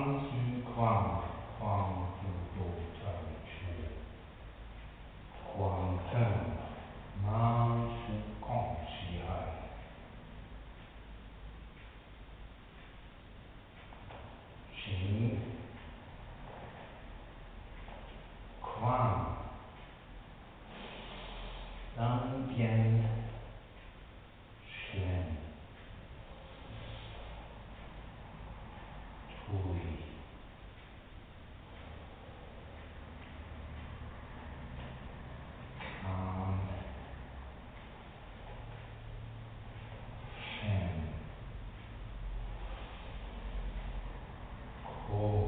虚旷，况自度正确，况正囊虚空其爱，行况当边选推康选空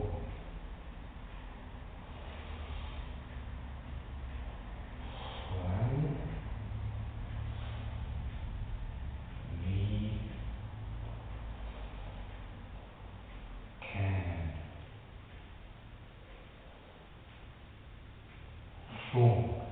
存离看送。